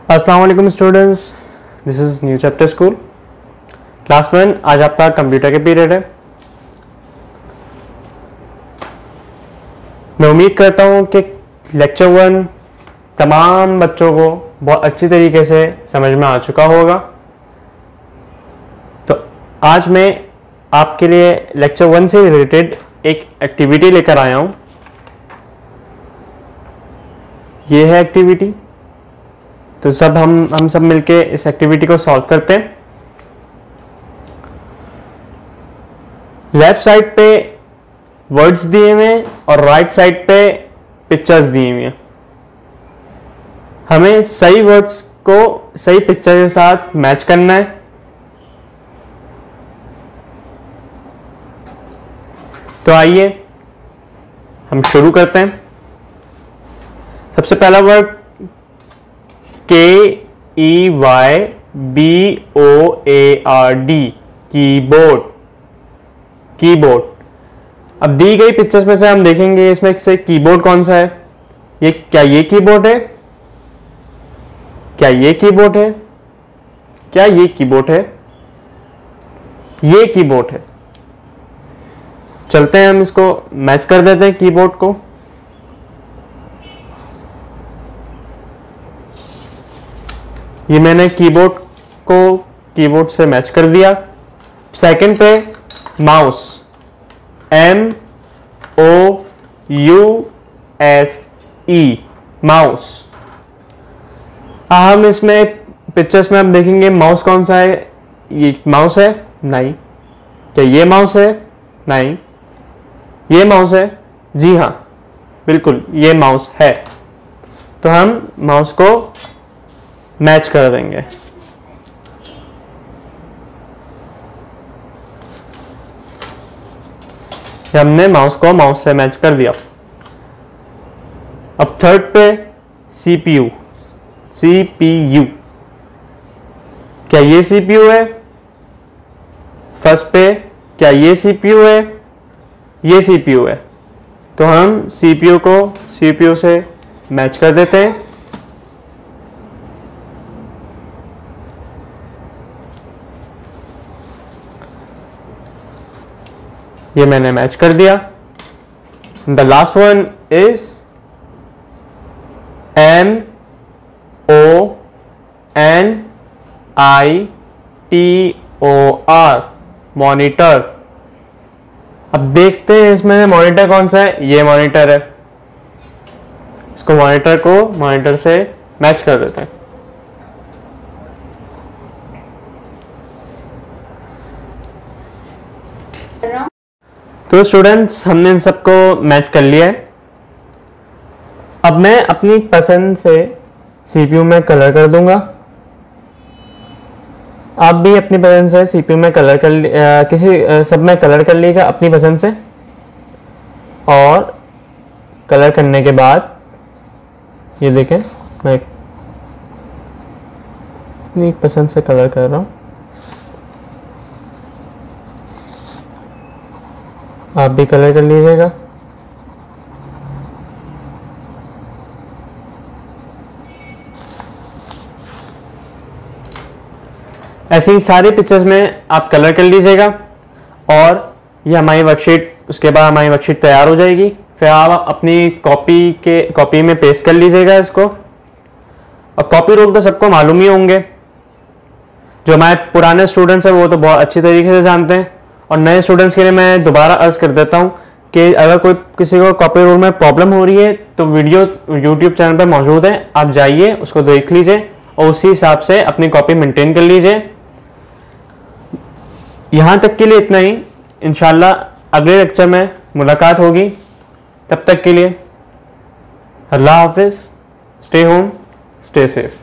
अस्सलाम वालेकुम students, this is new chapter school class 1। आज आपका कंप्यूटर के पीरियड है। मैं उम्मीद करता हूँ कि लेक्चर 1 तमाम बच्चों को बहुत अच्छी तरीके से समझ में आ चुका होगा। तो आज मैं आपके लिए लेक्चर 1 से रिलेटेड एक एक्टिविटी लेकर आया हूँ। ये है एक्टिविटी। तो सब हम सब मिलके इस एक्टिविटी को सॉल्व करते हैं। लेफ्ट साइड पे वर्ड्स दिए हुए हैं और राइट साइड पे पिक्चर्स दिए हुए हैं। हमें सही वर्ड्स को सही पिक्चर के साथ मैच करना है। तो आइए हम शुरू करते हैं। सबसे पहला वर्ड KEYBOARD, कीबोर्ड। कीबोर्ड। अब दी गई पिक्चर्स में से हम देखेंगे इसमें से कीबोर्ड कौन सा है। क्या ये कीबोर्ड है? क्या ये कीबोर्ड है? क्या ये कीबोर्ड है? ये कीबोर्ड है। चलते हैं, हम इसको मैच कर देते हैं कीबोर्ड को। ये मैंने कीबोर्ड को कीबोर्ड से मैच कर दिया। सेकंड पे माउस, MOUSE, माउस। हम इसमें पिक्चर्स में हम देखेंगे माउस कौन सा है। ये माउस है? नहीं। क्या ये माउस है? नहीं। ये माउस है? जी हाँ, बिल्कुल ये माउस है। तो हम माउस को मैच कर देंगे। हमने माउस को माउस से मैच कर दिया। अब थर्ड पे CPU, CPU। क्या ये CPU है? फर्स्ट पे क्या ये CPU है? ये CPU है। तो हम CPU को CPU से मैच कर देते हैं। ये मैंने मैच कर दिया। The last one is MONITOR, monitor. अब देखते हैं इसमें मॉनिटर कौन सा है। ये मॉनिटर है। इसको मॉनिटर को मॉनिटर से मैच कर देते हैं। तो स्टूडेंट्स, हमने इन सबको मैच कर लिया है। अब मैं अपनी पसंद से CPU में कलर कर दूंगा। आप भी अपनी पसंद से CPU में कलर कर सब में कलर कर लीजिएगा अपनी पसंद से। और कलर करने के बाद ये देखें, मैं अपनी पसंद से कलर कर रहा हूँ। आप भी कलर कर लीजिएगा। ऐसे ही सारे पिक्चर्स में आप कलर कर लीजिएगा और ये हमारी वर्कशीट, उसके बाद हमारी वर्कशीट तैयार हो जाएगी। फिर आप अपनी कॉपी में पेस्ट कर लीजिएगा इसको। और कॉपी रूल तो सबको मालूम ही होंगे। जो हमारे पुराने स्टूडेंट्स हैं वो तो बहुत अच्छी तरीके से जानते हैं। और नए स्टूडेंट्स के लिए मैं दोबारा अर्ज कर देता हूँ कि अगर किसी को कॉपी रूल में प्रॉब्लम हो रही है तो वीडियो यूट्यूब चैनल पर मौजूद है, आप जाइए उसको देख लीजिए और उसी हिसाब से अपनी कॉपी मेंटेन कर लीजिए। यहाँ तक के लिए इतना ही। इंशाल्लाह अगले लेक्चर में मुलाकात होगी। तब तक के लिए अल्लाह हाफिज़। Stay home, stay safe.